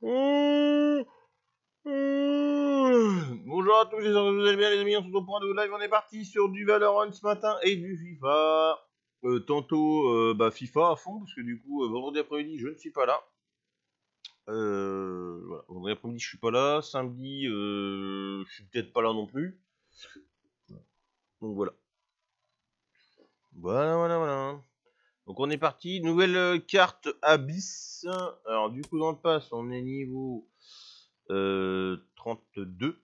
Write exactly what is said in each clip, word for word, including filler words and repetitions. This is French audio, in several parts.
Mmh. Mmh. Bonjour à tous, j'espère que vous allez bien les amis, on se retrouve pour un nouveau live, on est parti sur du Valorant ce matin et du FIFA. Euh, tantôt euh, bah, FIFA à fond, parce que du coup, euh, vendredi après-midi, je ne suis pas là. Euh, voilà. Vendredi après-midi, je suis pas là. Samedi, euh, je suis peut-être pas là non plus. Donc voilà. Voilà, voilà, voilà. Donc on est parti. Nouvelle euh, carte Abyss. Alors du coup, dans le pass, on est niveau euh, trente-deux.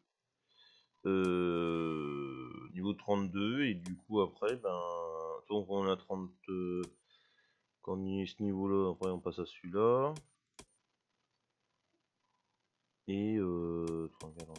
Euh, niveau trente-deux. Et du coup, après, ben, donc on a trente. Euh, quand on y est ce niveau-là, après, on passe à celui-là. Et euh,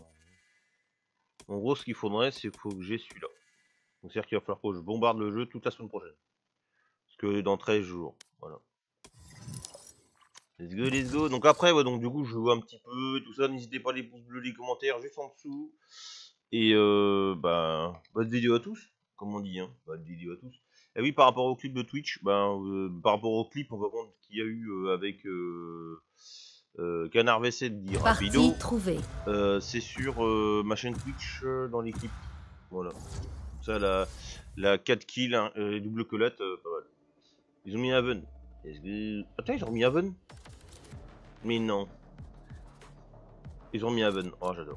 en gros, ce qu'il faudrait, c'est qu'il faut que j'ai celui-là. Donc c'est-à-dire qu'il va falloir que je bombarde le jeu toute la semaine prochaine. Parce que dans treize jours. Voilà. Let's go, let's go. Donc après, ouais, donc du coup, je vois un petit peu tout ça. N'hésitez pas les pouces bleus, les commentaires juste en dessous. Et euh, bah, bonne vidéo à tous, comme on dit, hein. Bonne vidéo à tous. Et oui, par rapport au clip de Twitch, ben, euh, par rapport au clip, on va voir qu'il y a eu euh, avec euh, euh, Canard V sept dit Rapido. Euh, c'est sur euh, ma chaîne Twitch euh, dans les clips. Voilà. Ça, la, la quatre kills, hein, euh, double collate, euh, pas mal. Ils ont mis Haven. Que... Attends, ils ont mis Haven? Mais non. Ils ont mis Haven. Oh, j'adore.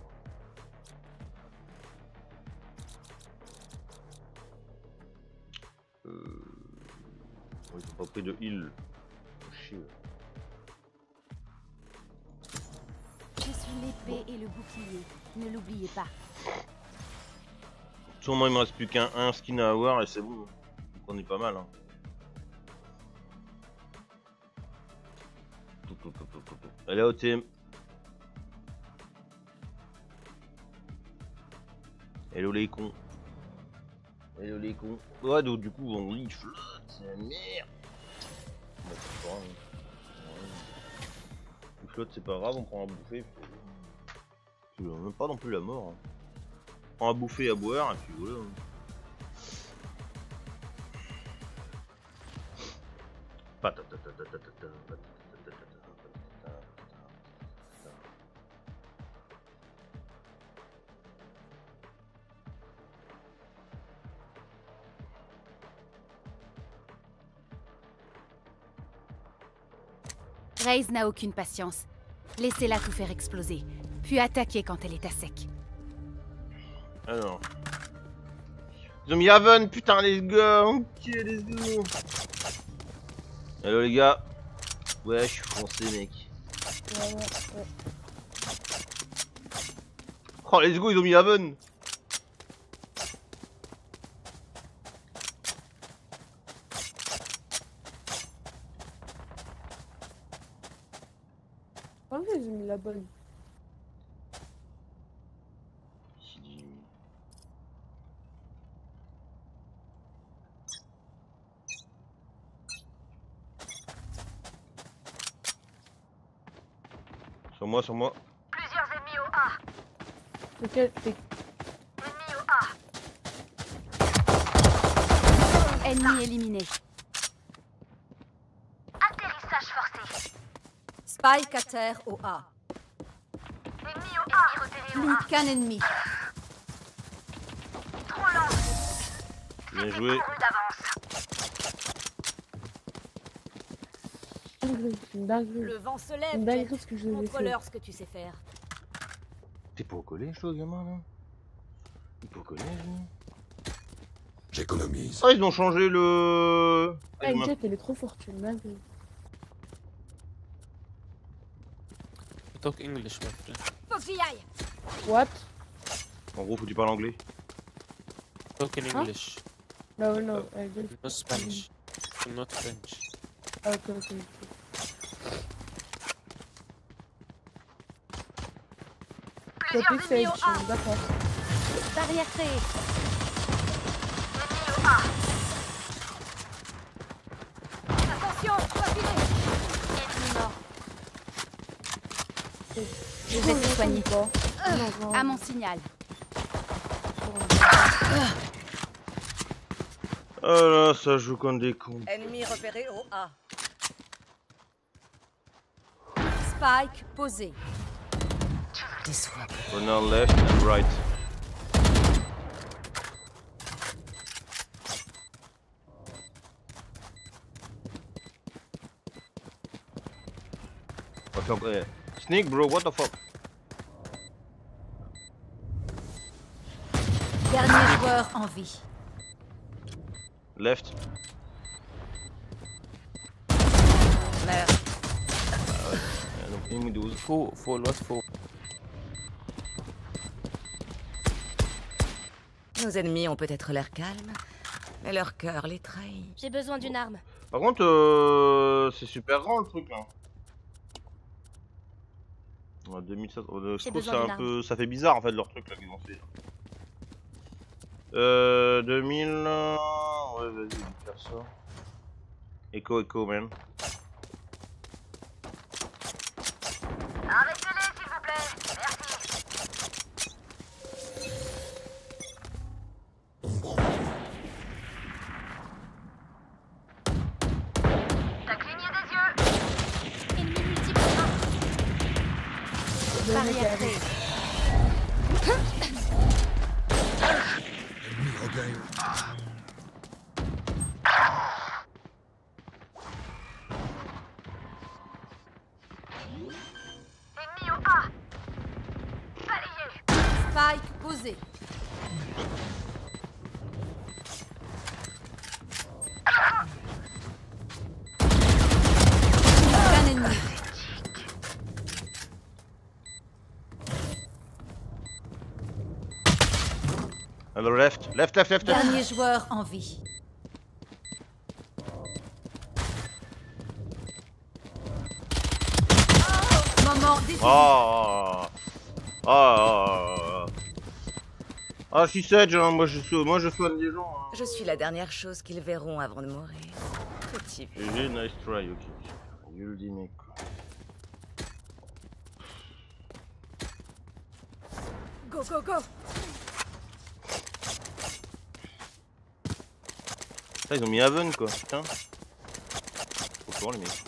Euh... Oh, ils ont pas pris de heal. Oh, chier. Je suis l'épée et le bouclier. Ne l'oubliez pas. Sûrement, il me reste plus qu'un un skin à avoir et c'est bon. Donc on est pas mal. Hein. Elle est au T M. Hello les cons. Hello les cons. Ouais, donc du coup, on lit flotte, c'est la merde. Bon, c'est pas grave. Hein. Flotte, c'est pas grave, on prend à bouffer. C'est même pas non plus la mort. Hein. On prend à bouffer, à boire, et puis voilà. Hein. Raze n'a aucune patience. Laissez-la tout faire exploser, puis attaquer quand elle est à sec. Alors. Ils ont mis Haven, putain les gars, ok let's go. Hello les gars. Ouais, je suis français mec. Ouais, ouais, ouais. Oh let's go, ils ont mis Haven. Oh, ils ont mis la bonne. Sur moi, sur moi. Plusieurs ennemis au A. Lequel c'est? Ennemis au A. Ennemi éliminé. Atterrissage forcé. Spike à terre au A. Ennemis au A. Repéré au Plus A. qu'un ennemi. Trop lent. Bien joué. Couru d'avance. C'est une dinguerie. Le vent se C'est une lève. dinguerie ce que je vais faire. Montre-leur ce que tu sais faire. T'es pas au collège toi gamin là? T'es pas au collège là? J'économise. Ah ils ont changé le... Ah, une Jet, elle est trop forte, une dinguerie. Talk English, my friend. Faut que j'y aille. What? En gros faut que tu parles anglais. Talk in Huh? English. No, no, I don't. No Spanish. Not French. Ah, ok, ok. Plusieurs Copy ennemis au Sage, A. d'accord. Barrière créée. Ennemis au A. Attention, profilé. Ennemi mort. Je vais te soigner. Non, non. À mon signal. Ah là ça joue comme des cons. Ennemi repéré au A. Spike posé. One on left and right. What the fuck? Sneak, bro, what the fuck? Dernier joueur en vie. Left. Merde. Yeah, donc une douze. فوق فوق الواد فوق. Nos ennemis ont peut-être l'air calmes, mais leur cœur les trahit. J'ai besoin d'une arme. Par contre, euh, c'est super grand le truc là. Ouais, deux mille sept cents. Euh, je J'ai trouve que besoin c'est un d'une peu, ça fait bizarre en fait leur truc là qu'ils ont fait. Euh, deux mille. euh, Ouais, vas-y, je vais faire ça. Echo, echo, man. Arrêtez-les, s'il vous plaît. Merci. T'as cligné des yeux. Ennemi multiple. Barrière créée. Ennemi au A. Balayé. Spike posé. Un ennemi. Alors left, left, left, left, left. Dernier joueur en vie. Moment décisif. Ah, ah, ah, ah, si c'est, genre, moi je soigne, moi je soigne les gens. Hein. Je suis la dernière chose qu'ils verront avant de mourir. Petit vieux. G G, nice try, ok. You le dis, mec. Go, go, go. Putain, ils ont mis Haven quoi, putain. Trop fort les mecs.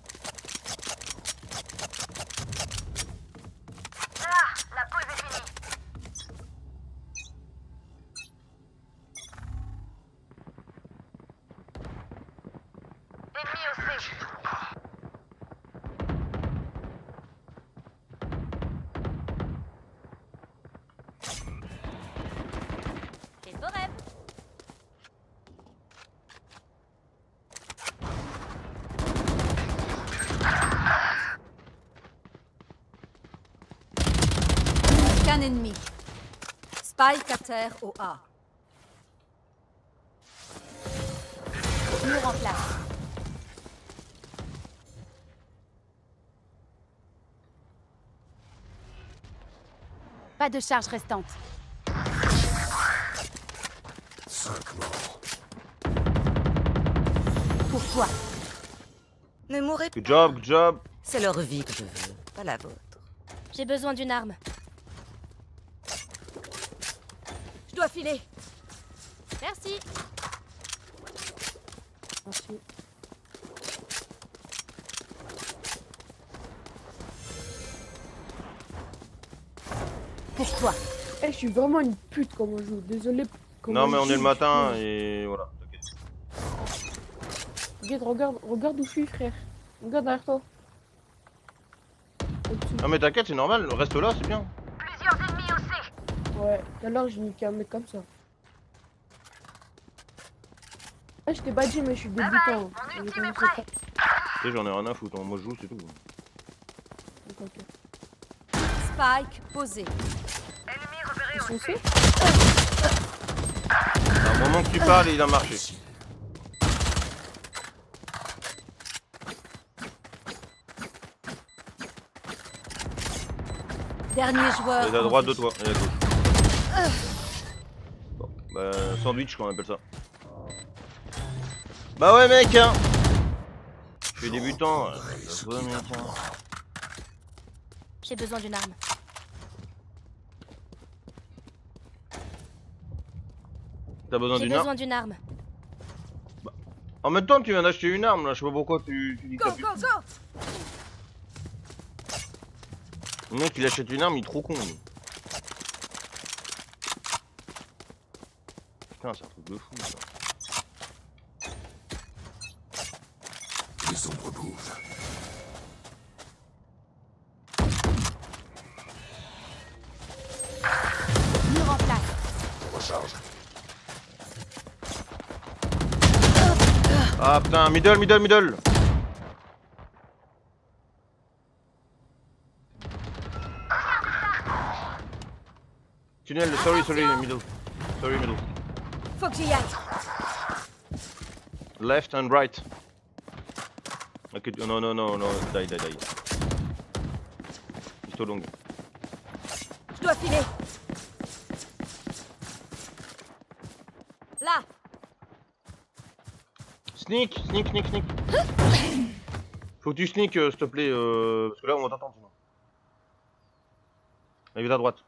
Ah, la pause est finie. Ennemi au C. C'est de vos rêves. Qu'un ennemi. Spike à terre au A. Mur en place. Pas de charge restante. Pour toi. Ne mourrez pas. Good job, good job. C'est leur vie que je veux, pas la vôtre. J'ai besoin d'une arme. Je dois filer. Merci. Merci. Pour toi. Eh, je suis vraiment une pute quand on joue. Désolé. comment Non mais je on joue, est le je matin suis- et voilà, t'inquiète. Regarde, regarde, regarde où je suis, frère. Regarde derrière toi. Au-dessus. Non mais t'inquiète, c'est normal, reste là, c'est bien. Plusieurs ennemis au C. Ouais, tout à l'heure j'ai niqué un mec comme ça. Ah, je t'ai badgé, mais je suis Bye débutant. bye, mon J'ai ultime est commencé prêt. Tu sais, j'en ai rien à foutre, hein. Moi je joue, c'est tout. pas- ok, ok. Spike posé. Ennemi repéré Ils au sont C. faits. À un moment que tu parles, il a marché. Dernier joueur. Il est à en droite vie. de toi, et à gauche. Bon, bah, sandwich qu'on appelle ça. Bah ouais mec hein. Je suis débutant, euh, ça se voit, mec, hein. J'ai besoin d'une arme. T'as besoin J'ai d'une arme. besoin d'une arme. En même temps tu viens d'acheter une arme là, je sais pas pourquoi tu, tu dis que Go, t'as plus. go, go. Le mec il achète une arme, il est trop con. Lui. Putain, c'est un truc de fou ça. Les ombres bougent. Mur en place. Recharge. Ah putain, middle, middle, middle. Tunnel, sorry, sorry, middle. Sorry, middle. Faut que j'y aille. Left and right. Ok, non, non, non, non, die, die, die. Pisto longue. Je dois filer. Là. Sneak, sneak, sneak, sneak. Faut que tu sneak, euh, s'il te plaît, euh, parce que là on va t'entendre sinon. Allez, à droite.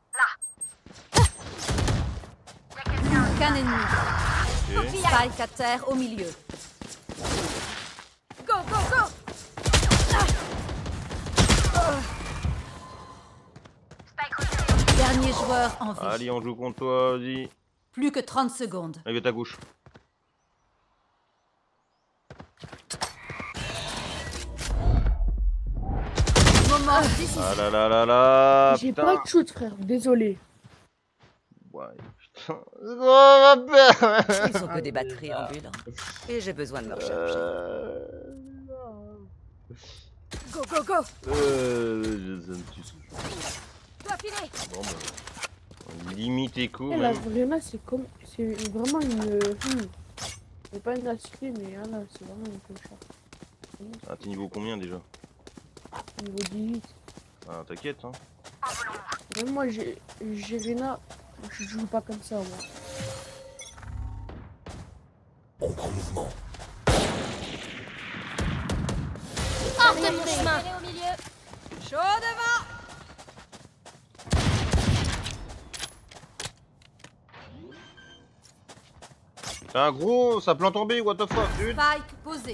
Aucun ennemi. Ok. Spike à terre au milieu. Go, go, go. Dernier joueur en vie. Allez, on joue contre toi, vas-y. Plus que trente secondes. Allez, à ta gauche. Moment décisif. Ah là là là là. J'ai Putain. pas de shoot, frère, désolé. Ouais, putain. Oh, ma père. Ils sont que des batteries ambulantes. Et j'ai besoin de me recharger. Euh... Go, go, go. Euh... Je me tue. Je dois filer. Bon, bah... Limite écho, Et la même. Vrena, c'est comme. C'est vraiment une. Hmm. C'est pas une aspect, mais ah là, c'est vraiment une clochard. Ah, t'es niveau combien déjà? Niveau dix-huit. Ah, t'inquiète, hein. Même moi, j'ai j'ai Rena, je joue pas comme ça, moi. On prend mouvement. Hors de mon chemin. Elle est au milieu. Chaud devant. C'est un gros, ça plante en B, what the fuck, dude. Spike posé.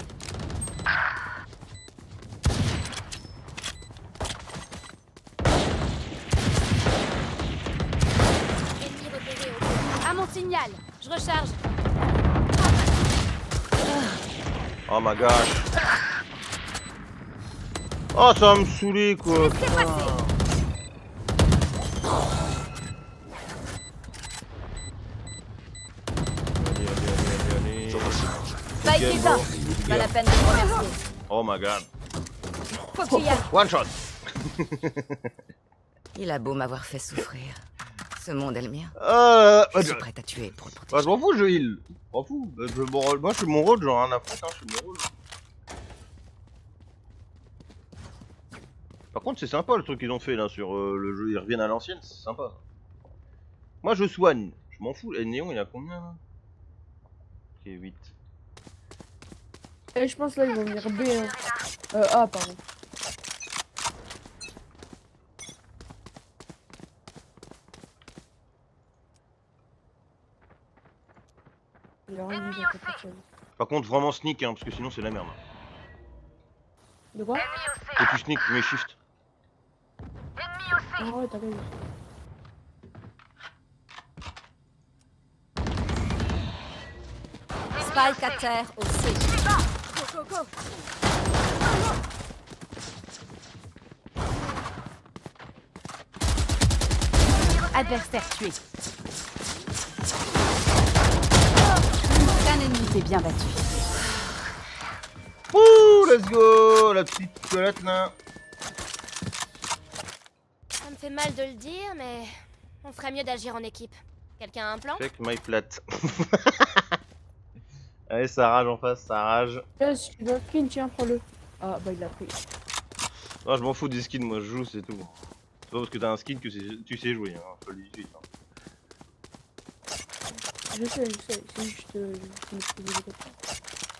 Ennemi repéré au... À mon signal. Je recharge. Oh my gosh. Oh, ça va me saouler, quoi. Putain. Allez, allez, allez, allez, Je allez. recharge. Spike Quel est un. beau. Pas la peine de me remercier. Oh my god. Faut que j'y aille. One shot. Il a beau m'avoir fait souffrir. Ce monde est le mien. Euh, Je bah, suis je prête à tuer pour le bah, protéger. je m'en fous, je heal. Je m'en fous. Bah, je- bon rôle. Moi, je fais mon rôle, genre, rien à foutre, hein, je fais mon rôle. Par contre, c'est sympa le truc qu'ils ont fait là sur euh, le jeu. Ils reviennent à l'ancienne, c'est sympa. Moi, je soigne. Je m'en fous. Et Néon, il a combien là? Ok, huit. Et je pense là, ils vont venir B. Hein. Euh, A, pardon. Il y a rien dit dans cette personne. Par contre, vraiment sneak, hein, parce que sinon, c'est la merde. De quoi? Faut que tu sneak, tu mets shift. Ah ouais, t'as raison. Spike à terre au C. Go, go, go. Adversaire tué. Aucun ennemi. T'es bien battu. Ouh, let's go, la petite toilette là. Ça me fait mal de le dire, mais on ferait mieux d'agir en équipe. Quelqu'un a un plan? Check my flat. Allez, ça rage en face, ça rage. Eh, si tu veux un skin, tiens, prends-le. Ah, bah il l'a pris. Non, je m'en fous des skins, moi je joue, c'est tout. C'est pas parce que t'as un skin que c'est- tu sais jouer, hein. Faut le dire vite, hein. Je sais, je sais, c'est juste. Euh, je me suis dit comme ça.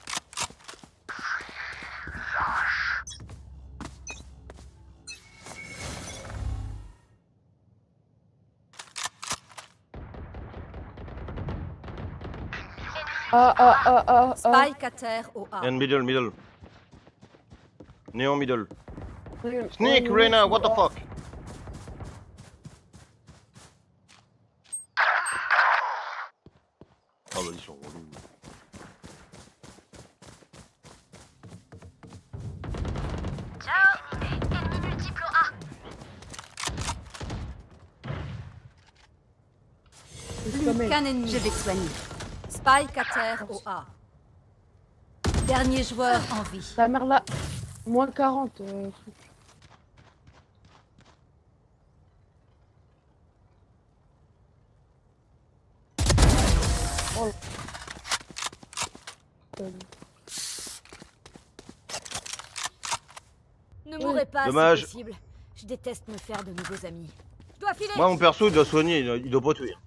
Ah, ah, ah, ah, ah. Spike à terre au A. And middle, middle. Néon middle. Ouais, Sneak, ouais, Reyna, what the ouais. fuck? sommeil. qu'un ennemi. Je vais te soigner. Spike à terre au A. Dernier joueur en vie. Ta mère là, moins quarante. Euh, truc. Oh. Euh, Ne mourrez pas, Dommage. si possible. Je déteste me faire de nouveaux amis. Je dois filer. Moi, mon perso, il doit soigner, il doit, il doit pas tuer.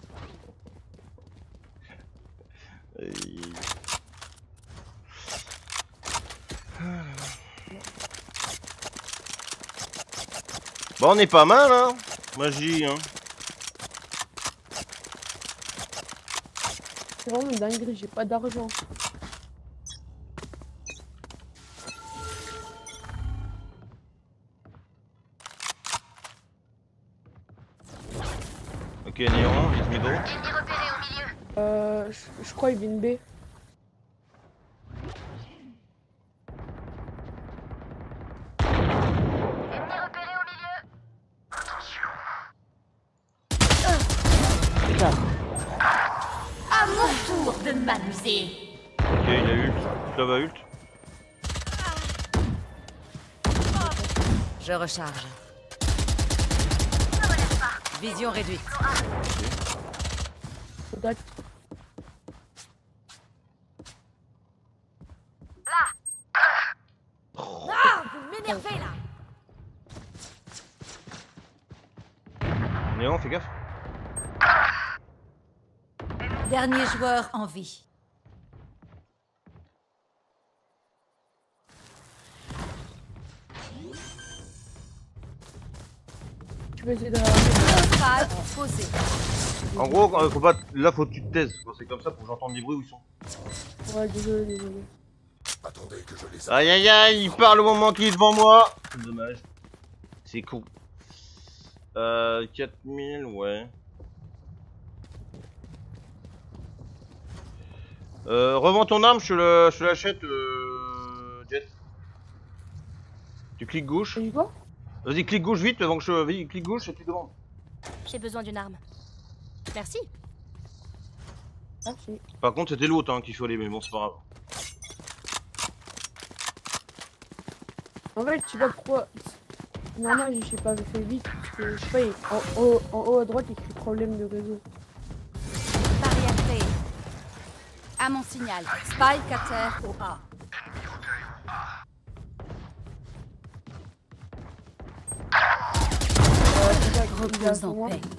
Et... Bon, on est pas mal, hein. Magie, hein. C'est vraiment une dinguerie, j'ai pas d'argent. Ok, Néon, vite middle. Euh, je, je crois il vient B. À mon tour de m'amuser. Ok, il a ult. Ça va ult. Je recharge. Vision réduite. Contact. Ah, vous m'énervez là. Néon, fais gaffe. Dernier joueur en vie. Tu peux essayer de la Spike posé. En gros, euh, faut pas... là, faut que tu te taises. Quand c'est comme ça, faut que j'entende des bruits où ils sont. Ouais, désolé, désolé. Attendez que je les Aïe aïe aïe, il parle au moment qu'il est devant moi. C'est dommage. C'est cool. Euh, quatre mille, ouais. Euh, revends ton arme, je te le- je te l'achète, euh, Jet. Tu cliques gauche. Tu dis quoi? Vas-y, clique gauche vite avant que je... Vas-y, clique gauche et tu demandes. J'ai besoin d'une arme. Merci. Ah si. Par contre, c'était l'autre hein, qu'il fallait, mais bon, c'est pas grave. En fait, je sais pas pourquoi. Normal, je sais pas, je fais vite. Parce que, je sais pas, il- en haut, en haut à droite, il écrit problème de réseau. Barrière créée. À mon signal. Spike à terre au A. Euh, contact, il est Repose sur en moi. paix.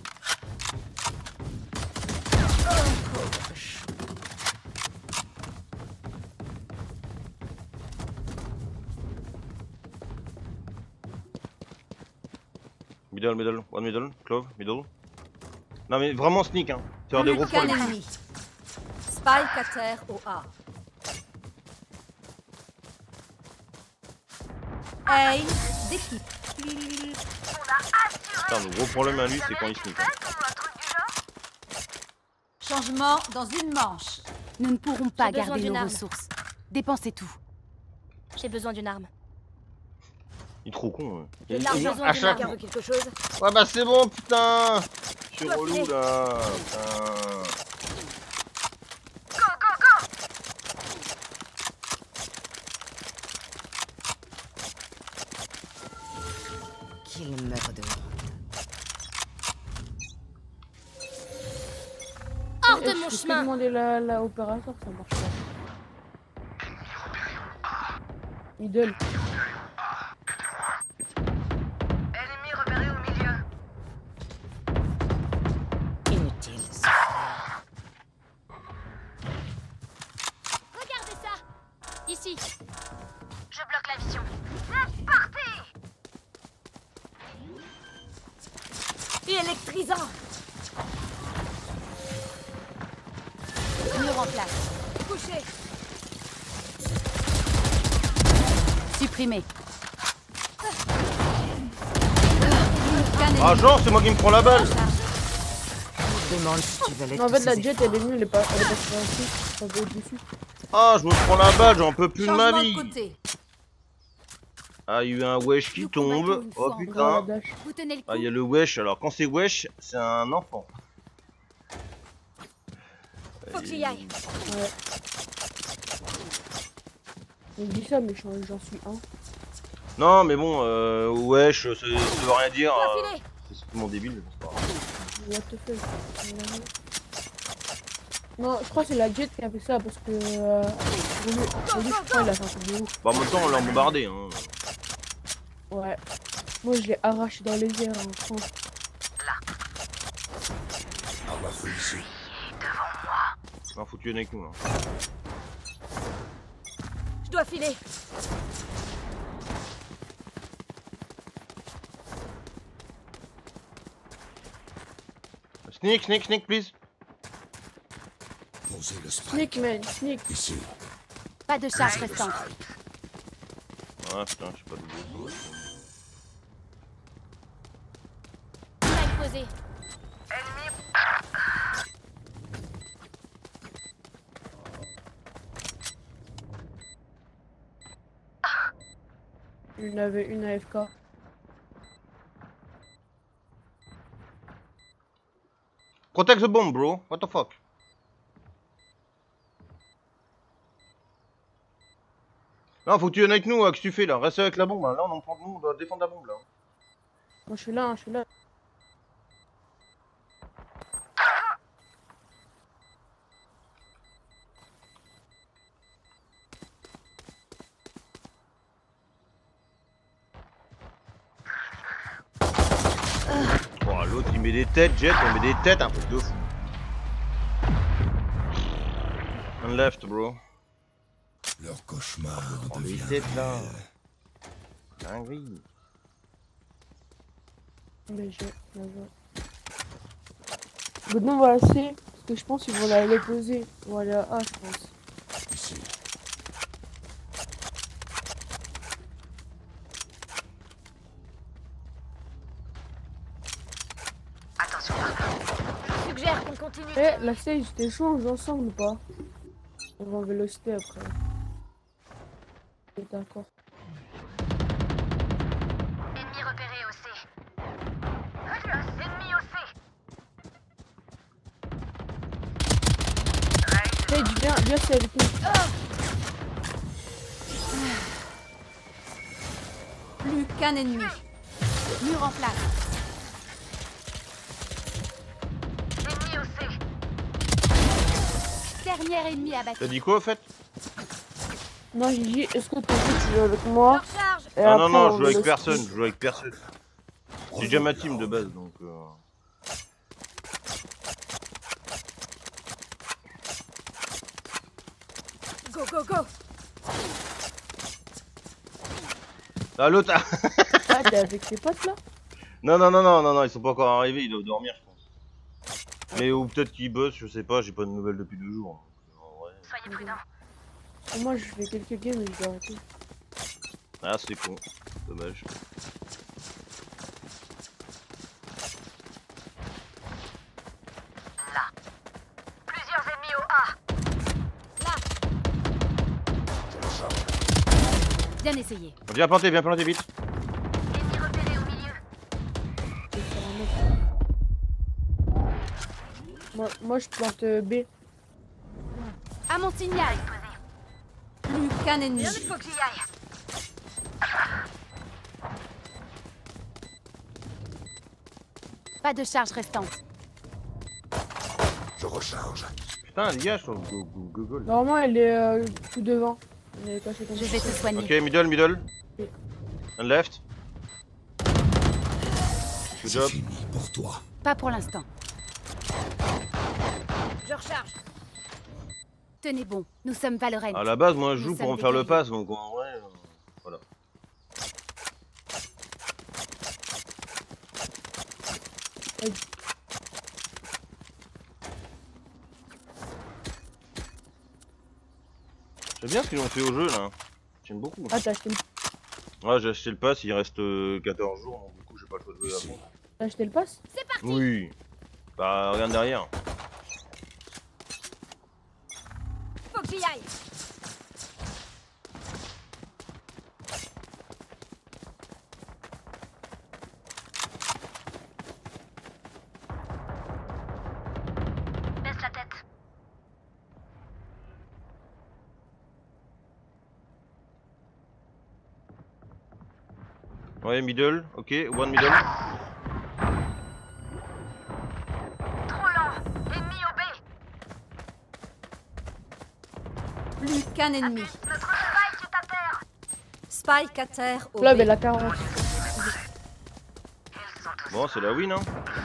Middle, middle, one middle, clove, middle. Non mais vraiment sneak hein. Tu vas avoir des gros Plus qu'un problèmes. ennemi. Spike à terre au A. Hey, d'équipe. Putain, le gros problème à lui, c'est quand il sneak. Hein. Changement dans une manche. Nous ne pourrons pas J'ai besoin garder d'une nos arme. ressources. Dépensez tout. J'ai besoin d'une arme. Il est trop con. Hein. J'ai Il- largement il- besoin à d'une chaque... arme. Quelque chose. Ouais bah c'est bon putain. Je suis relou là. Putain. Qu'il meure de honte. Hors Et de je mon peux chemin. demander la, la opérateur, ça marche pas. Middle. Inutile de souffrir. Regardez ça. Ici. Je bloque la vision. Électrisant. Mur en place. Couché. Supprimé. Ah genre c'est moi qui me prends la balle. Je demande si tu veux Non, en fait, la jet, elle est venue, elle est pas, elle est pas sur un truc, ça va au-dessus. Ah je me prends la balle, j'en peux plus de ma Changement de vie. côté. Ah il y a eu un wesh qui Nous combattons tombe. une Oh fois putain. Dash. Vous tenez le coup. Ah il y a le wesh, alors quand c'est wesh, c'est un enfant. Faut que j'y aille. Ouais. On dit ça, mais j'en j'en suis un. Non, mais bon, euh, wesh, ça, ça veut rien dire. Dois euh, filer. C'est simplement débile, mais c'est pas grave. What the fuck. Non, je crois que c'est la Jet qui a fait ça parce que. Euh, au début, au début, je crois qu'il a fait un truc de ouf. Bah, en même temps, on l'a bombardé. Hein. Ouais. Moi, je l'ai arraché dans les airs, hein, je pense. Arme à feu ici. Non, faut tuer avec nous là. Je dois filer. Sneak, sneak, sneak, please. Posez le spike. Sneak, man, sneak. Ici. Pas de charge restante. Ah putain, je sais pas d'où. Time posé. Il y en avait une A F K. Protect the bomb, bro. What the fuck? Non, faut que tu viennes avec nous, hein, qu'est-ce que tu fais là? Reste avec la bombe, hein. Là on en prend de nous, on doit défendre la bombe là. Moi, je suis là, hein, je suis là. Oh, l'autre il met des têtes, Jet, on met des têtes, un truc de fou. On left, bro. Leur cauchemar On met des devient têtes là. réel. Dinguerie. Mais je. Maintenant, on va la C. Parce que je pense qu'ils vont la l'opposer. On va aller à A, je pense. Ici. Je suggère qu'on continue. Eh, la C, ils t'échangent ensemble ou pas? On va en vélocité après. D'accord. Ennemi repéré au C. Ennemi au C. Sage, viens, viens, c'est avec nous. Plus qu'un ennemi. Mur en place. Ennemi au C. Dernier ennemi abattu. T'as dit quoi au fait? Non, Gigi, est-ce que t'as dit que tu joues avec moi? Recharge. Et Non, non, après, non, on je joue avec vélocité. personne, je joue avec personne. C'est déjà ma team de base donc. Euh... Go, go, go. Ah, l'autre. ah. Ah, t'es avec tes potes là? Non, non, non, non, non, non, ils sont pas encore arrivés, ils doivent dormir, je pense. Mais ou peut-être qu'ils bossent, je sais pas, j'ai pas de nouvelles depuis deux jours. Donc, en vrai. Soyez prudents. Et moi, je fais quelques games et je dois arrêter. Ah, c'est con, dommage. Plusieurs ennemis au A. Bien essayé. Viens planter, viens planter vite. Ennemi repéré au milieu. Je vais faire un autre. Moi, moi, je plante euh, B. À mon signal. Plus qu'un ennemi. Il faut que j'y aille. Pas de charge restante. Je recharge. Putain, les gars, je suis sur Go- Go- Google. Normalement, elle est euh, tout devant. Elle est cachée comme Je ça. vais te soigner. Ok, middle, middle. Ok. And left. Good C'est job. fini pour toi. Pas pour l'instant. Je recharge. Tenez bon, nous sommes Valorant. À la base, moi, je Nous joue pour sommes me faire le des pass, donc en vrai, euh, voilà. J'aime bien ce qu'ils ont fait au jeu là. J'aime beaucoup. Ah, t'as acheté, le... Ouais, j'ai acheté le pass, il reste euh, quatorze jours, donc du coup, j'ai pas le choix de jouer avant. t'as acheté le pass? Oui. Bah, regarde derrière. Faut que j'y aille. Baisse la tête. Ouais, middle, ok, one middle. Trop lent. Ennemi au B. Plus qu'un ennemi. Notre spike est à terre. Spike à terre au Là, B. ben la quarante. Bon, c'est la win, hein.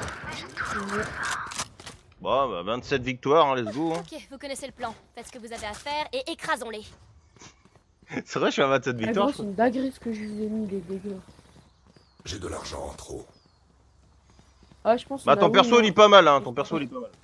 Bon, bah, vingt-sept victoires, hein, let's go. Hein. Ok, vous connaissez le plan. Faites ce que vous avez à faire et écrasons-les. C'est vrai, je suis à vingt-sept Ah, victoires. gros, c'est une dinguerie ce que je vous ai mis, les dégâts. J'ai de l'argent en trop. Ah, je pense Bah, qu'on a ton win, perso, hein. il est pas mal, hein. Ton perso, il est pas mal.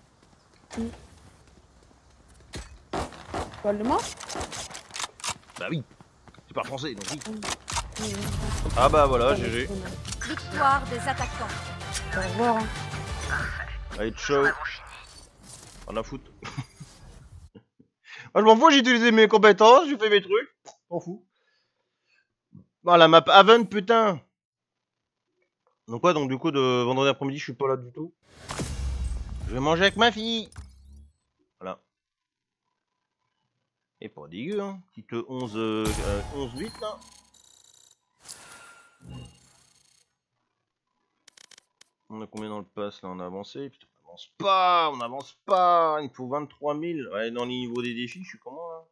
Parle-moi. Bah oui. Tu parles français, donc oui. Oui. Ah bah voilà, G G. Victoire des attaquants. Au revoir. Hein. Allez, ciao. On a foutre. Moi, je m'en fous, j'ai utilisé mes compétences, j'ai fait mes trucs. M'en fous. Bon, la map Haven, putain. Donc quoi, donc du coup, de vendredi après-midi, je suis pas là du tout. Je vais manger avec ma fille. Voilà. Et pas dégueu, hein. Petite onze, euh, onze huit, là. On a combien dans le pass, là? On a avancé. Putain, on avance pas, on avance pas. Il faut vingt-trois mille. Ouais, dans le niveau des défis, je suis comment, là?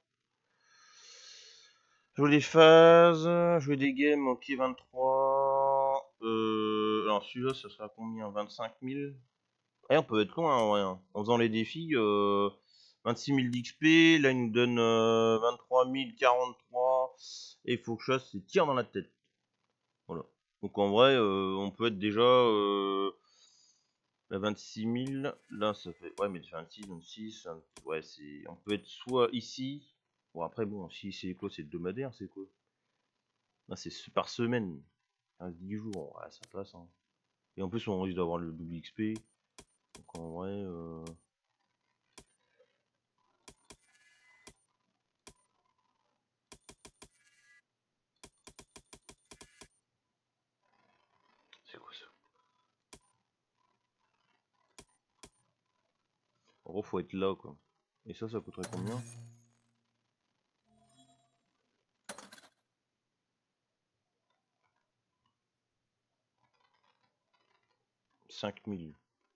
Jouer des phases, jouer des games, ok, vingt-trois. Euh, alors celui-là, ça sera combien? vingt-cinq mille. Ouais, on peut être loin en vrai. Hein. En faisant les défis, euh, vingt-six mille d'X P, là il nous donne euh, vingt-trois mille quarante-trois. Et il faut que je fasse ces tirs dans la tête. Voilà. Donc en vrai, euh, on peut être déjà euh, à vingt-six mille. Là, ça fait. Ouais, mais vingt-six, vingt-six. vingt... Ouais, c'est. On peut être soit ici. Bon, après, bon, si c'est quoi? C'est hebdomadaire, c'est quoi? Là, c'est par semaine. quinze dix jours, ouais, ça passe. Hein. Et en plus, on risque d'avoir le double X P. Donc en vrai. Euh... C'est quoi ça? En gros, faut être là, quoi. Et ça, ça coûterait combien? cinq mille.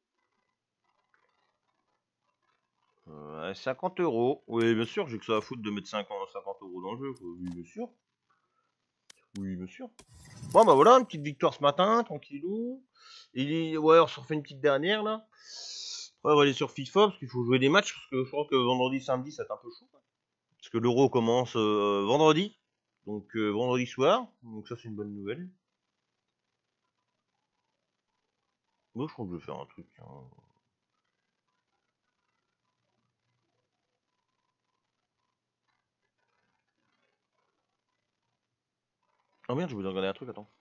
Euh, cinquante euros. Oui, bien sûr, j'ai que ça à foutre de mettre cinquante, cinquante euros dans le jeu. Quoi. Oui, bien sûr. Oui, bien sûr. Bon, bah voilà, une petite victoire ce matin, tranquillou. Et ouais, on se refait une petite dernière là. Après, on va aller sur FIFA parce qu'il faut jouer des matchs. Parce que je crois que vendredi, samedi, ça va être un peu chaud. Quoi. Parce que l'Euro commence euh, vendredi. Donc euh, vendredi soir. Donc ça, c'est une bonne nouvelle. Moi, je crois que je vais faire un truc. Hein. Oh merde, je voulais regarder un truc, attends.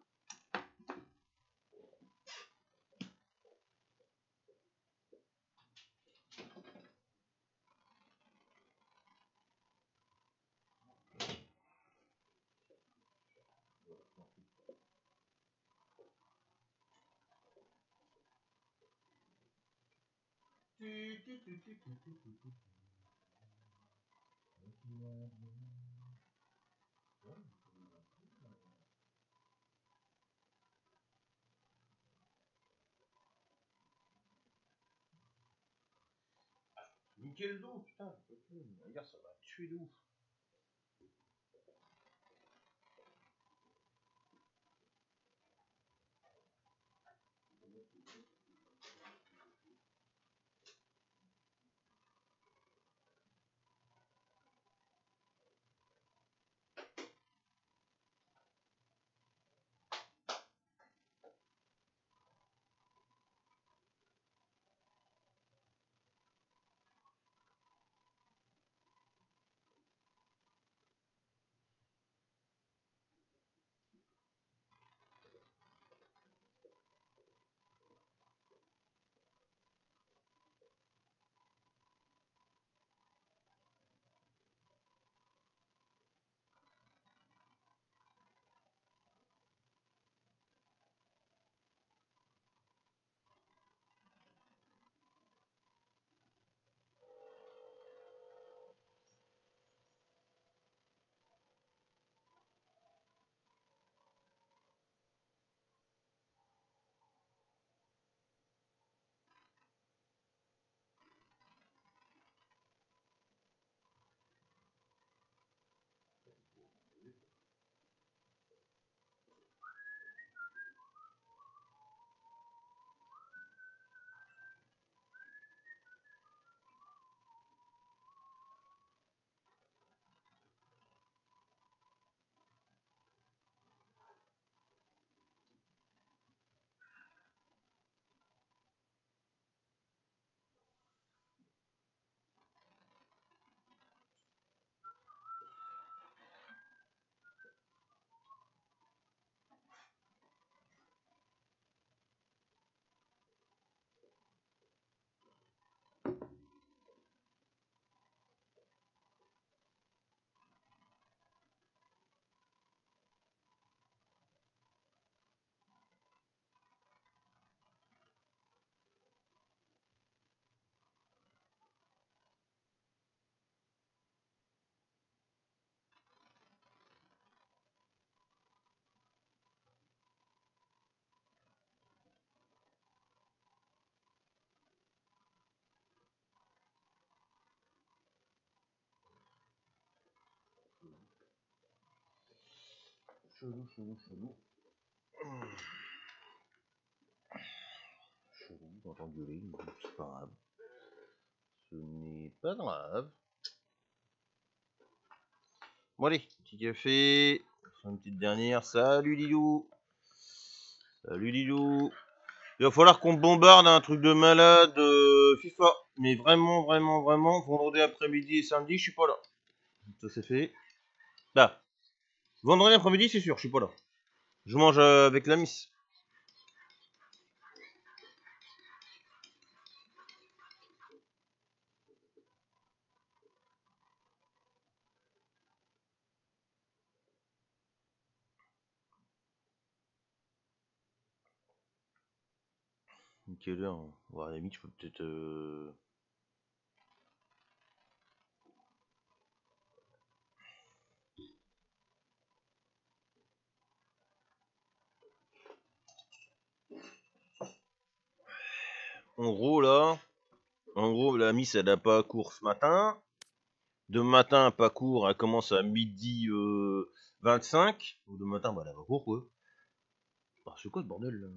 Nickel d'eau, putain. Regarde, ça va tuer de ouf. Chelou, chelou, chelou. Chelou, j'entends gueuler, mais c'est pas grave. Ce n'est pas grave. Bon allez, petit café. Une petite dernière. Salut Lilou. Salut Lilou. Il va falloir qu'on bombarde un truc de malade euh, FIFA. Mais vraiment, vraiment, vraiment, vendredi après-midi et samedi, je suis pas là. Ça c'est fait. Là. Vendredi après-midi, c'est sûr, je suis pas là. Je mange euh, avec la miss. Quelle heure? Bon, à la limite, je peux peut-être... Euh... En gros, là... En gros, la miss, elle a pas cours ce matin. Demain matin, pas cours, elle commence à midi euh, vingt-cinq. Ou demain matin, bah, elle a pas cours, quoi. Ah, c'est quoi ce bordel, là?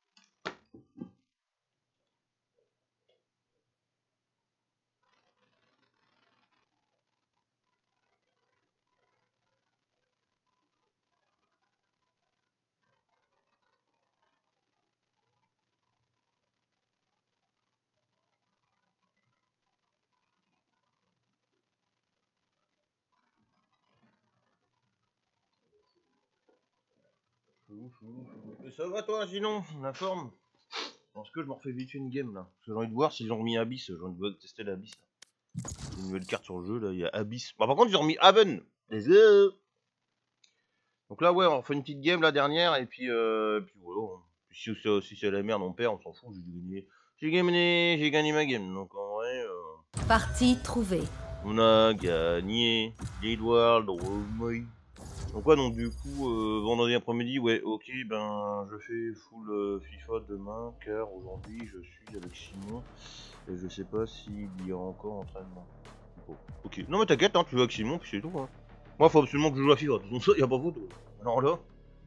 Mais ça va toi sinon, la forme? Parce que je me refais vite fait une game là. Parce que j'ai envie de voir s'ils ont remis Abyss, j'ai envie de tester l'Abyss. Une nouvelle carte sur le jeu là, il y a Abyss. Bon, par contre ils ont remis Haven. Les œufs. Donc là ouais, on refait une petite game la dernière et puis euh, puis voilà. Puis si, si, si c'est la merde on perd, on s'en fout, j'ai gagné. J'ai gagné, j'ai gagné ma game. Donc en vrai. Euh, Partie trouvée. On a gagné. Lead World, oh my. Donc ouais, donc du coup, euh, vendredi après-midi, ouais, ok, ben je fais full euh, FIFA demain, car aujourd'hui je suis avec Simon, et je sais pas s'il y a encore entraînement. Bon, ok, non mais t'inquiète, hein, tu joues avec Simon, puis c'est tout. Hein. Moi, faut absolument que je joue à FIFA, de toute façon, ça, y a pas photo. Alors là...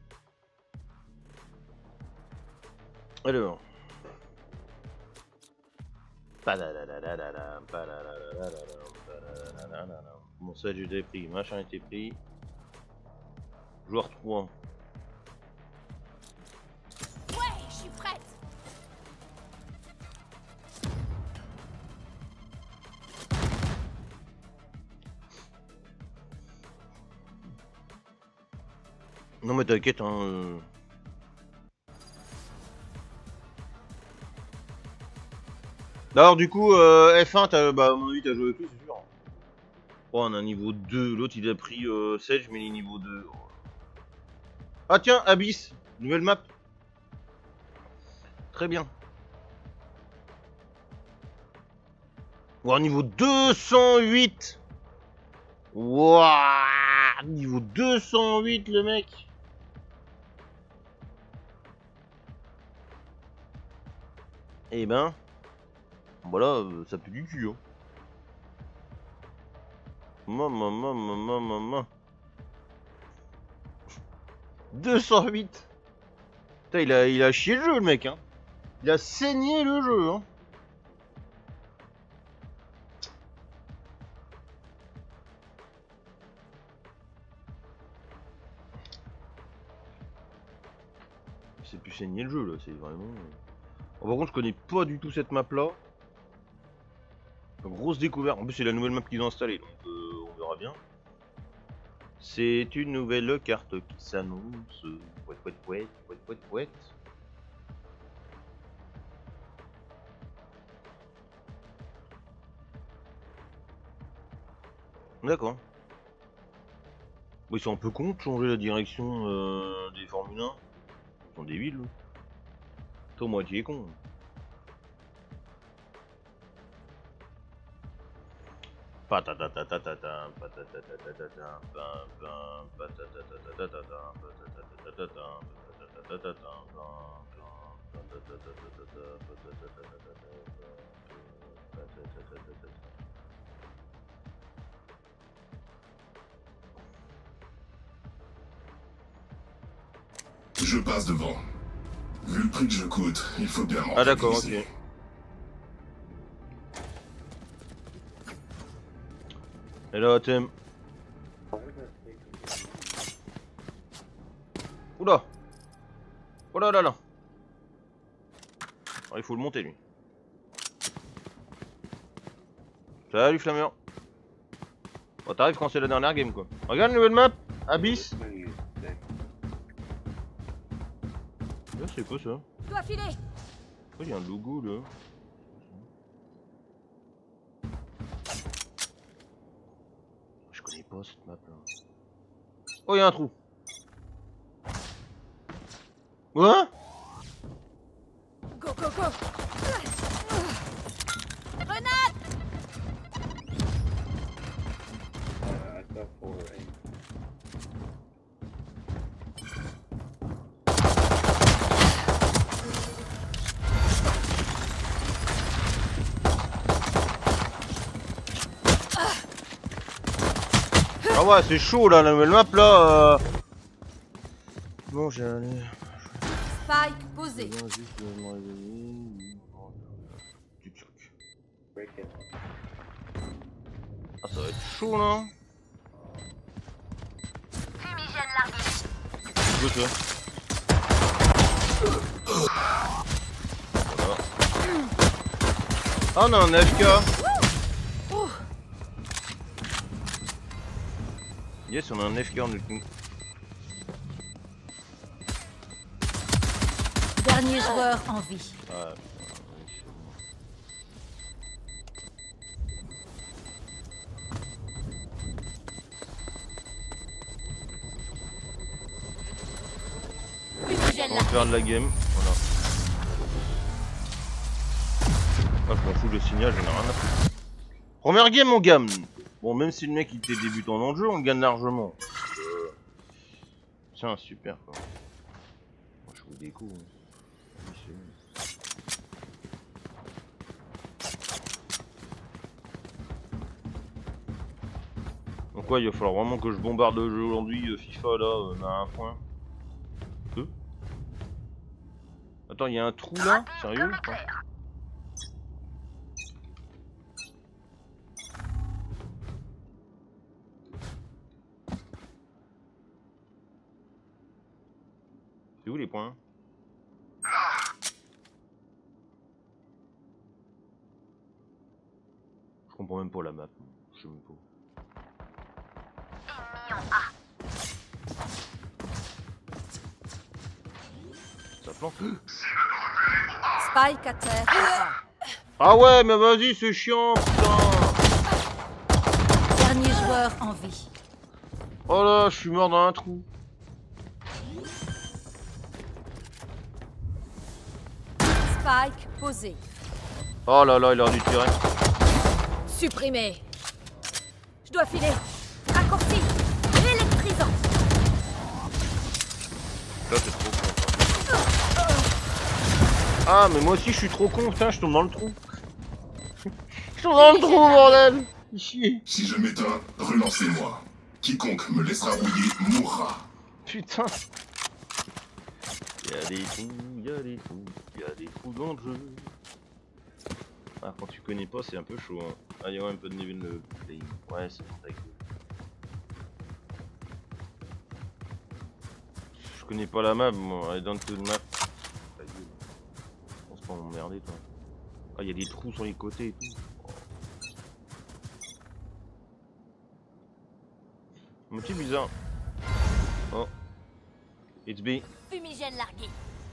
Alors... Bon, ça j'ai déjà pris, machin était pris. Joueur trois. Ouais, je suis prête. Non mais t'inquiète, hein. Euh... Alors du coup, euh, F un, t'as, bah à mon avis t'as joué avec lui, c'est sûr. Oh, on a un niveau deux, l'autre il a pris euh, Sedge, mais il est niveau deux. Ah tiens, Abyss, nouvelle map. Très bien. Wow, niveau deux cent huit. Waouh, niveau deux cent huit le mec. Eh ben, voilà, euh, ça pue du cul. Hein. Maman, maman, maman, maman. deux cent huit. Putain, il a, il a chié le jeu, le mec. Hein. Il a saigné le jeu. Hein. C'est plus saigner le jeu, là. C'est vraiment... Oh, par contre, je connais pas du tout cette map-là. Grosse découverte. En plus, c'est la nouvelle map qu'ils ont installée, donc euh, on verra bien. C'est une nouvelle carte qui s'annonce. Pouet, pouet, pouet, pouet, pouet, pouet. D'accord. Bon, ils sont un peu cons de changer la direction euh, des Formule un. Ils sont débiles. Toi, moitié con. Je passe devant. Vu le prix que je coûte, il faut bien m'en Ah d'accord, ok. utiliser. Hello Tim. Oula. Oh là là là. Ah, il faut le monter lui. Salut Flammeur. Oh, t'arrives quand c'est la dernière game quoi. Regarde une nouvelle map. Abyss. Là c'est quoi ça? Je dois filer. Oh, il y a un logo là. Je connais pas cette map là. Oh, il y a un trou. Quoi? Go, go, go. Grenade. Ah ouais, c'est chaud là, la nouvelle map là. Euh... Bon, j'ai un... Spike posé. Ah, ça va être chaud là. Fumigène largué. C'est quoi ça? Voilà. Ah, on a un F K. Yes, on a un F K en du coup. Dernier joueur en vie. Ah, Fumigène on va faire de la game, voilà. Ah, je m'en fous le signal, j'en ai rien à foutre. Première game, on gagne. Bon, même si le mec il était débutant dans le jeu, on gagne largement. Euh... Tiens, super quoi. Moi, je vous découvre. Donc quoi, il va falloir vraiment que je bombarde le jeu aujourd'hui, euh, FIFA là, euh, à un point. Deux. Attends, il y a un trou là? Sérieux? C'est où les points? Je comprends même pas la map. Je sais même pas. Ça plante. Spike à terre. Ah ouais, mais vas-y, c'est chiant, putain. Dernier joueur en vie. Oh là, je suis mort dans un trou. Spike posé. Oh là là, il aurait dû tirer. Supprimé. Je dois filer. Raccourci. Électrisant. Là, c'est trop con. Ça. Ah, mais moi aussi, je suis trop con. Putain, je tombe dans le trou. Je tombe dans le trou, bordel. Chier. Si je m'éteins, relancez-moi. Quiconque me laissera rouiller mourra. Putain. Y'a des trous, y'a des trous, y'a des trous dans le jeu. Ah, quand tu connais pas, c'est un peu chaud. Hein. Ah, y'a un peu de niveau de play. Ouais, c'est très cool. Je connais pas la map, moi. I don't know the map. On se pas m'emmerder, toi. Ah, y'a des trous sur les côtés et tout. Oh. Un petit bizarre. Oh. It's B. Fumigène largué.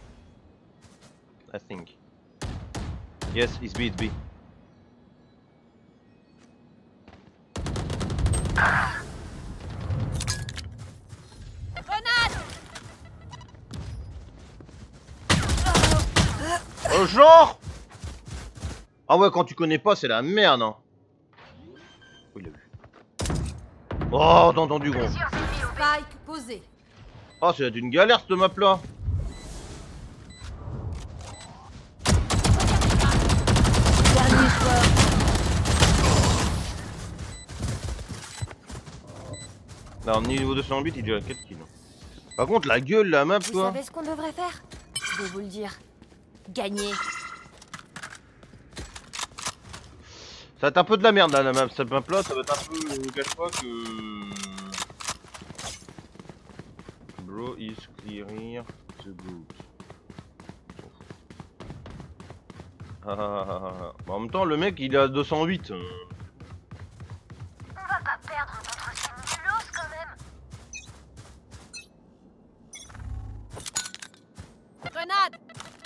I think. Yes, it's B, it's B. Grenade. Oh, genre. Ah ouais, quand tu connais pas, c'est la merde, hein. Oh, il a vu. Oh, t'as entendu, gros. Spike posé. Oh, c'est une galère, cette map-là. Dernier joueur. Là, au niveau deux cent huit, il est déjà à quatre kills. Par contre, la gueule, la map, Vous quoi. savez ce qu'on devrait faire? Je vais vous le dire. Gagner. Ça va être un peu de la merde là, la map. Cette map là, ça va être un peu. Je vous cache pas que. Bro is clearing the boot. Ah, ah, ah, ah. En même temps, le mec il est à deux cent huit. On va pas perdre contre ces nulos quand même. Grenade.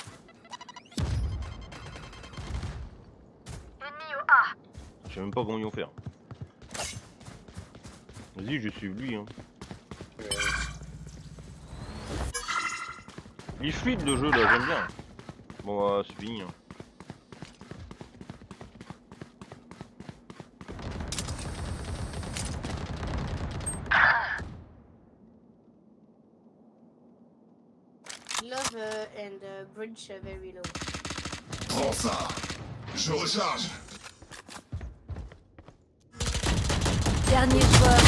Ennemi au A. Je sais même pas comment ils vont faire. Vas-y, je suis lui. Hein. Il est fluide le jeu là, j'aime bien. Bon, bah, c'est fini. Hein. Love uh, and uh, bridge uh, very low. Prends ça. Je recharge. Dernier joueur.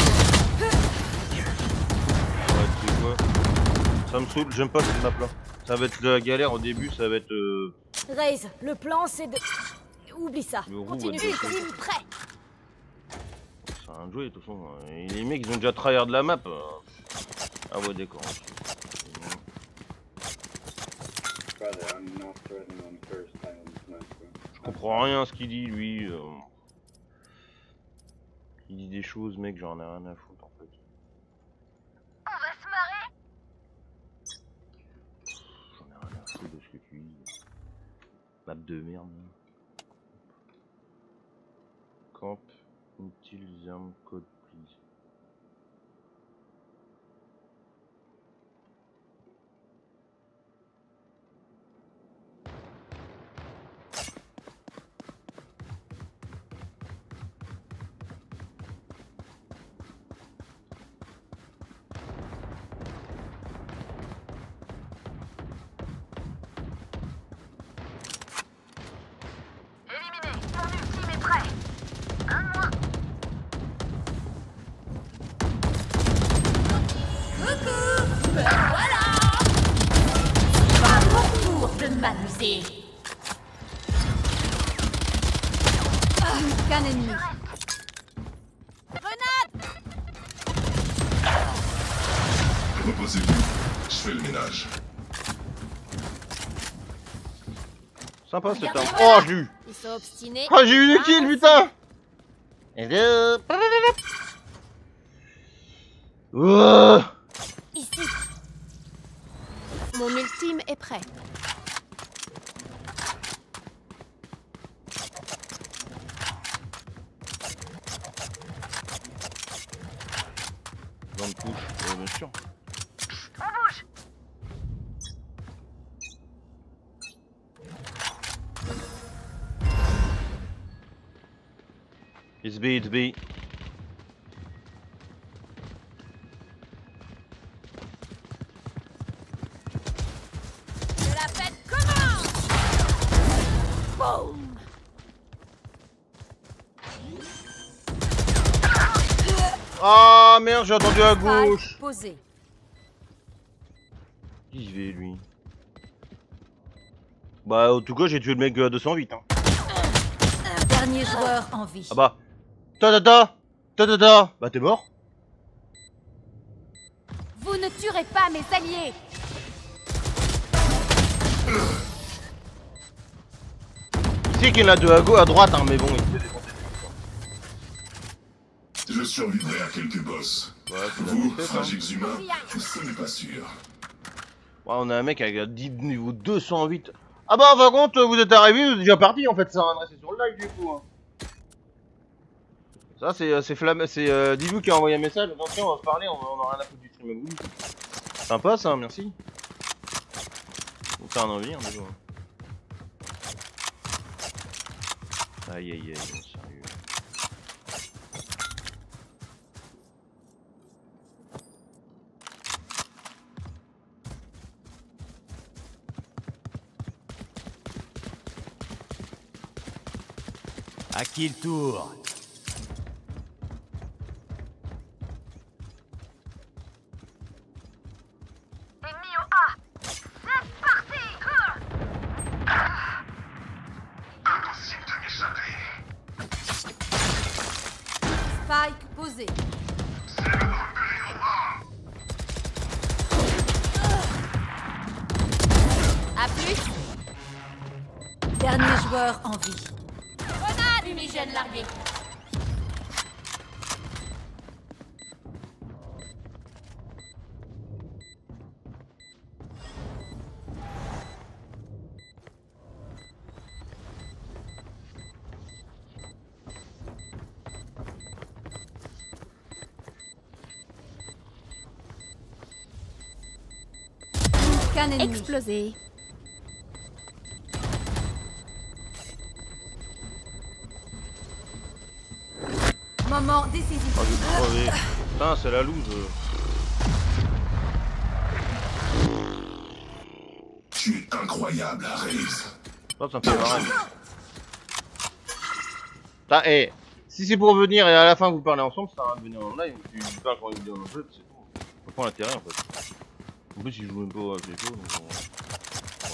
Ouais, tu sais quoi? Ça me saoule, j'aime pas cette map là. Ça va être la galère au début, ça va être. Euh... Raze, le plan c'est de... Oublie ça. Le roux, Continue. ouais, de- Ultime prêt. C'est un jeu de toute façon. Et les mecs ils ont déjà tryhard de la map. Ah ouais, d'accord. ok. Je comprends rien à ce qu'il dit lui. euh. Il dit des choses, mec, j'en ai rien à foutre en fait. On va se marrer. J'en ai rien à foutre de ce que tu dis. Map de merde. Camp, utile arm code please. Éliminé. Mon ultime est prêt. Un de moins. Pas mon tour de m'amuser. Qu'un ennemi. Reposez-vous. Je fais le ménage. Sympa cette arme. Oh, j'ai eu. Ils sont obstinés. Oh, j'ai eu le kill, putain. Hello. Oh. Ici. Mon ultime est prêt. Dans le push, ouais, bien sûr. On bouge. It's B, it's B. Que la fête commence. Boum. Ah merde, j'ai entendu à gauche. Spike posé. Qui je vais lui? Bah, en tout cas, j'ai tué le mec à deux cent huit. Hein. Dernier joueur en vie. Ah bah. Ta ta ta ta ta ta. Bah, t'es mort. Vous ne tuerez pas mes alliés. Il sait qu'il y en a deux à gauche, à droite, hein, mais bon, il se fait défoncer. Je survivrai à quelques boss. Ouais, c'est la Vous, défaite, hein. fragiles humains, ce n'est pas sûr. Ouais, on a un mec avec dix niveau deux cent huit. Ah bah, par contre, vous êtes arrivé, vous êtes déjà parti en fait, ça va rester sur le live du coup. Hein. Ça, c'est c'est Flamme, c'est euh, Divou qui a envoyé un message. Attention, on va se parler, on, on a rien à foutre du stream à vous. Sympa ça, merci. Faut faire un envie, hein, déjà. Aïe aïe aïe, sérieux. À qui le tour? posé. À plus. Dernier joueur en vie. Grenade, fumigène larguée. Qu'un ennemi. Explosé. Moment décisif. Oh, je vais crever. Putain, c'est la loose. Tu es incroyable, Raze. Ça, ça me fait marrer. Putain, eh, si c'est pour venir et à la fin vous parlez ensemble, ça sert à rien de venir en live. Tu parles quand il dit en jeu, c'est tout. Je prends l'intérêt en fait. En plus, il joue même pas avec les choses. Donc... ouais.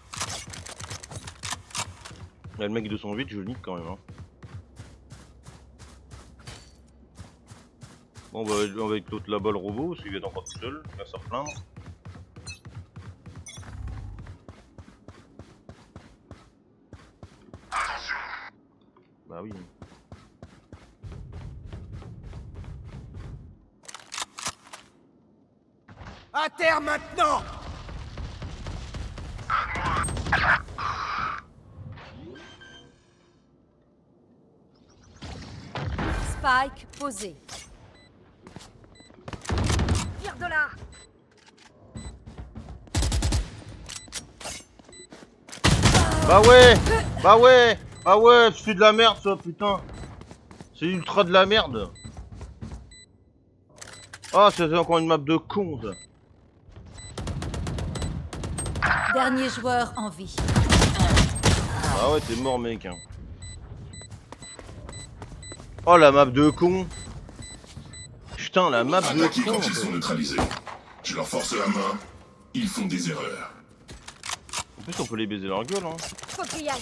Là, le mec deux cent huit, je le nique quand même. Hein. Bon, on va, on va avec l'autre là-bas, le robot, parce qu'il va être encore tout seul, il va se replaindre. Bah oui. À terre maintenant! Spike posé. Tire de là! Bah ouais! Bah ouais! Bah ouais, c'est de la merde ça, putain! C'est ultra de la merde! Ah, c'était encore une map de con ça! Dernier joueur en vie. Ah ouais, t'es mort mec. Hein. Oh la map de con! Putain, la map de Attaquez con! quand ils sont neutralisés. Je leur force la main, ils font des erreurs. En plus, on peut les baiser leur gueule, hein! Faut qu'il y aille.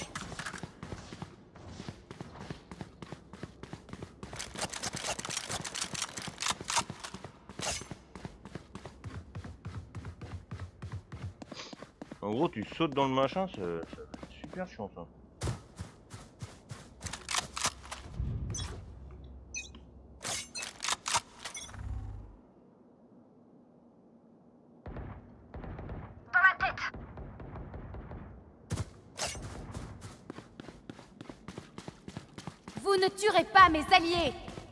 En gros, tu sautes dans le machin, c'est super chiant ça. Dans la tête! Vous ne tuerez pas mes alliés!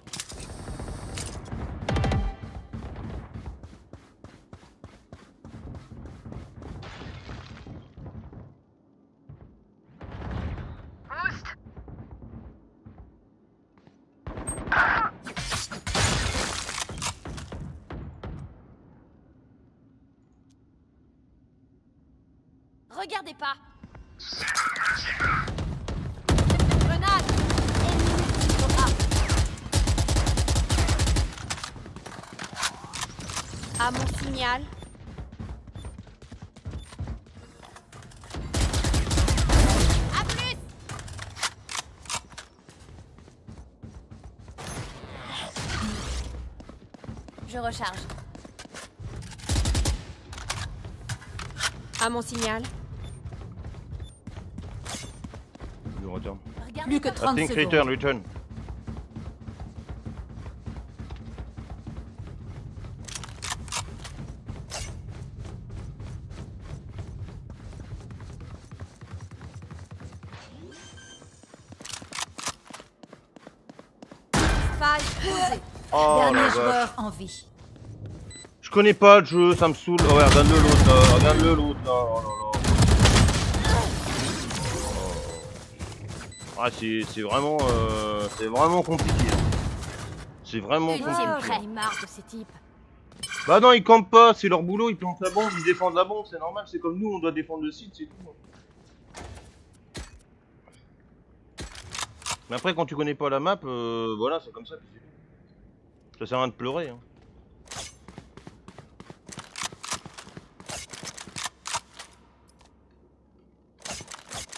Boost! Regardez pas. Grenade. Ennemi multiple A. À mon signal. À plus. Je recharge. À mon signal. Je retourne. Plus que I trente think secondes. return, return. Spike posé. Oh la Dernier vache. joueur en vie. Je connais pas le jeu, ça me saoule. Oh ouais, regarde-le l'autre là, regarde-le l'autre là. Oh là là. Ah c'est c'est vraiment euh, c'est vraiment compliqué. C'est vraiment Ultime compliqué. prêt. J'en ai marre de ces types. Bah non, ils campent pas, c'est leur boulot, ils plantent la bombe, ils défendent la bombe, c'est normal, c'est comme nous, on doit défendre le site, c'est tout. Mais après, quand tu connais pas la map, euh, voilà, c'est comme ça. Ça sert à rien de pleurer. Hein.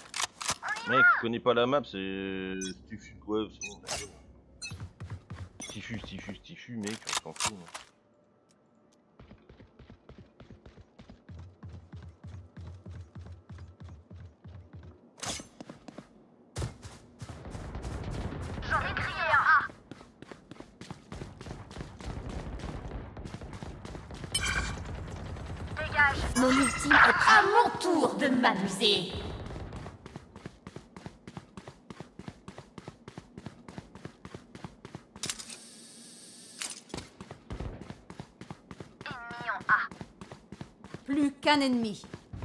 Mec, tu connais pas la map, c'est... Tu fuis quoi, c'est bon, Stifus, stifus, stifus, mec, on s'en fout. Hein. J'en ai grillé un A. Dégage. Mon ultime est à mon tour de m'amuser. Ennemi en A. Plus qu'un ennemi.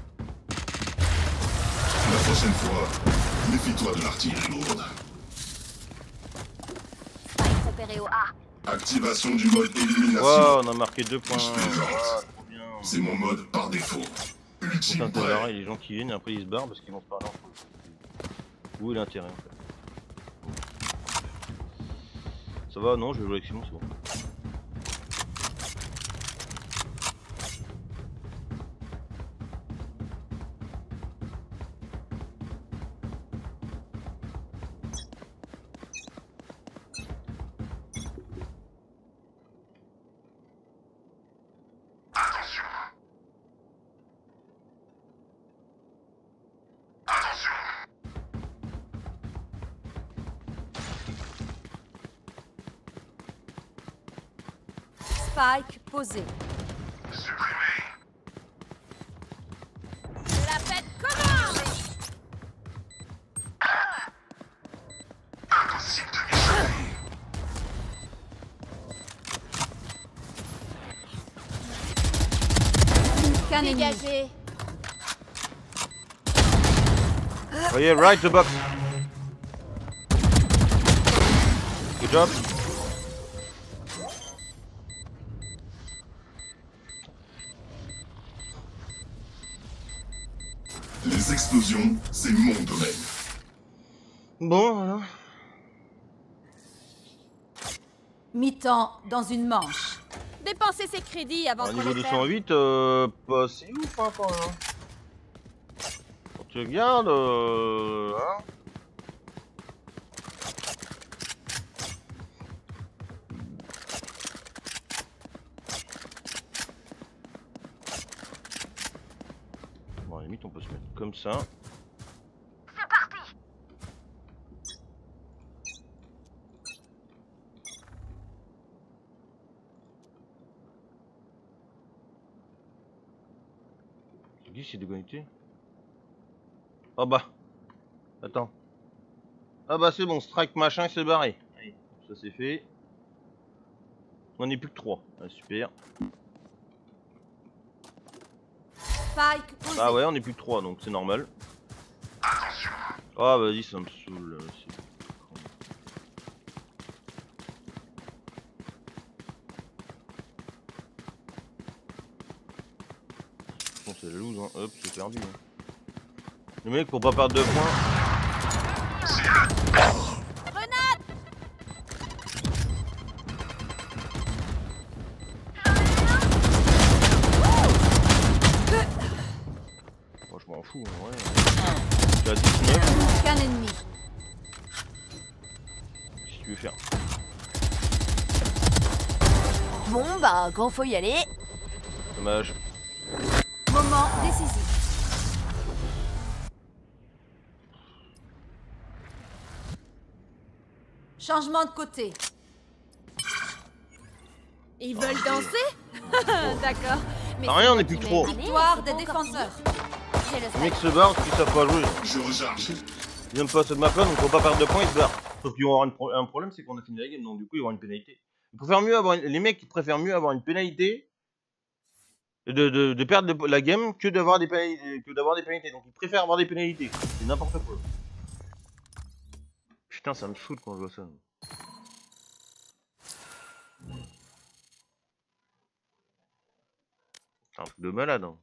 La prochaine fois, méfie-toi de l'artillerie lourde. Spike repéré au A. Activation du mode élimination. Wow, on a marqué deux points. Je plaisante. Ah, trop bien. C'est mon mode par défaut. Ultime Putain, prêt. t'as les gens qui viennent et après ils se barrent parce qu'ils vont se parler entre eux. Où est l'intérêt en fait? Ça va? Non, je vais jouer avec Simon, c'est bon. Spike posé. La fête commence. Plus qu'un ennemi. Dégagé. Voyez, right the box. Good job. Les explosions, c'est mon domaine. Bon, voilà. Mi-temps dans une manche. Dépenser ses crédits avant Au qu'on niveau les deux perde. cent huit, euh, pas si ouf hein, quand même. Quand tu regardes, euh, hein. Bon, à la limite, on peut se mettre comme ça. C'est parti. C'est qui c'est déconnecté? Ah bah. Attends. Ah bah c'est bon, strike machin, c'est barré. Allez, ça c'est fait. On est plus que trois. Ah, super. Spike posé. Ah ouais, on est plus que trois, donc c'est normal. Ah vas-y, ça me saoule. euh, c'est- Bon, c'est la loose, hein. Hop, c'est perdu. Hein. Le mec, pour pas perdre de points. Moi, je m'en fous, en vrai. J'ai à dix-neuf, Qu'un ennemi. si tu veux faire. Bon, bah, quand faut y aller. Dommage. Moment décisif. Changement de côté. Ils veulent danser? D'accord. Mais Ah, c'est rien, on moi est plus qui que mets trois. le panier, Victoire faut des pas encore défenseurs. finir. J'ai le Les strike. mecs se barrent parce qu'ils savent pas jouer. Je recharge. Ils viennent pas à cette map là, donc pour pas perdre de points, ils se barrent. Sauf qu'ils vont avoir une pro- un problème, c'est qu'on a fini la game, donc du coup, ils vont avoir une pénalité. Ils préfèrent mieux avoir une- Les mecs, ils préfèrent mieux avoir une pénalité de, de, de perdre le- la game que d'avoir des pénalités, que d'avoir des pénalités. Donc ils préfèrent avoir des pénalités. C'est n'importe quoi. Putain, ça me saoule quand je vois ça. C'est un truc de malade. Hein.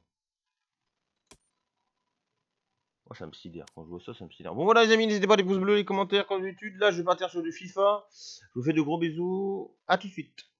Moi, ça me sidère. Quand je vois ça, ça me sidère. Bon, voilà, les amis, n'hésitez pas à les pouces bleus, les commentaires, comme d'habitude. Là, je vais partir sur du FIFA. Je vous fais de gros bisous. À tout de suite.